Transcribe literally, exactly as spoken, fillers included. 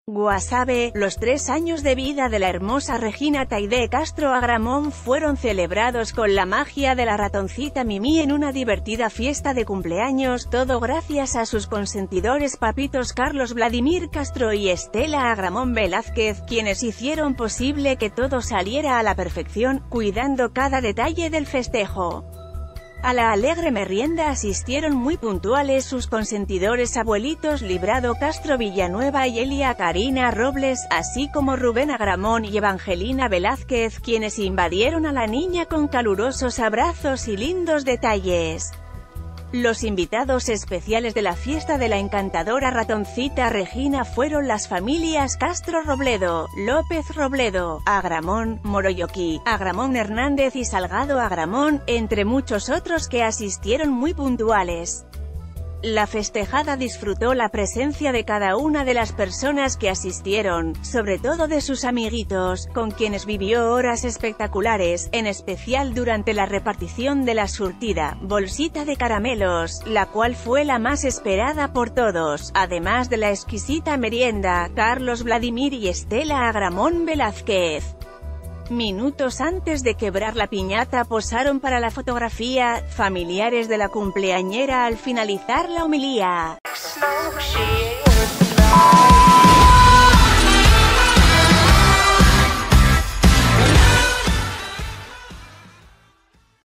Guasave. Los tres años de vida de la hermosa Regina Taide Castro Agramón fueron celebrados con la magia de la ratoncita Mimi en una divertida fiesta de cumpleaños, todo gracias a sus consentidores papitos Carlos Vladimir Castro y Estela Agramón Velázquez, quienes hicieron posible que todo saliera a la perfección, cuidando cada detalle del festejo. A la alegre merienda asistieron muy puntuales sus consentidores abuelitos Librado Castro Villanueva y Elia Karina Robles, así como Rubén Agramón y Evangelina Velázquez, quienes invadieron a la niña con calurosos abrazos y lindos detalles. Los invitados especiales de la fiesta de la encantadora ratoncita Regina fueron las familias Castro Robledo, López Robledo, Agramón, Moroyoki, Agramón Hernández y Salgado Agramón, entre muchos otros que asistieron muy puntuales. La festejada disfrutó la presencia de cada una de las personas que asistieron, sobre todo de sus amiguitos, con quienes vivió horas espectaculares, en especial durante la repartición de la surtida bolsita de caramelos, la cual fue la más esperada por todos, además de la exquisita merienda. Carlos Vladimir y Estela Agramón Velázquez, minutos antes de quebrar la piñata, posaron para la fotografía, familiares de la cumpleañera al finalizar la homilía.